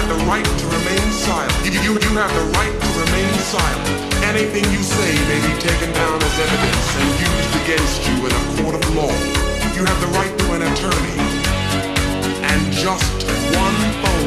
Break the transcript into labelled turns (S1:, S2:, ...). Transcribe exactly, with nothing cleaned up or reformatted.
S1: have the right to remain silent. You, you, you have the right to remain silent. Anything you say may be taken down as evidence and used against you in a court of law. You have the right to an attorney and just one phone